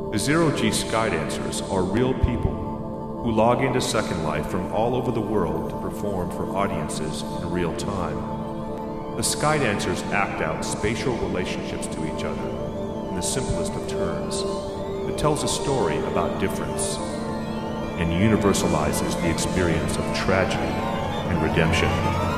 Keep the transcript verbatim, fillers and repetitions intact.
The ZeroG SkyDancers are real people who log into Second Life from all over the world to perform for audiences in real time. The SkyDancers act out spatial relationships to each other in the simplest of terms. It tells a story about difference and universalizes the experience of tragedy and redemption.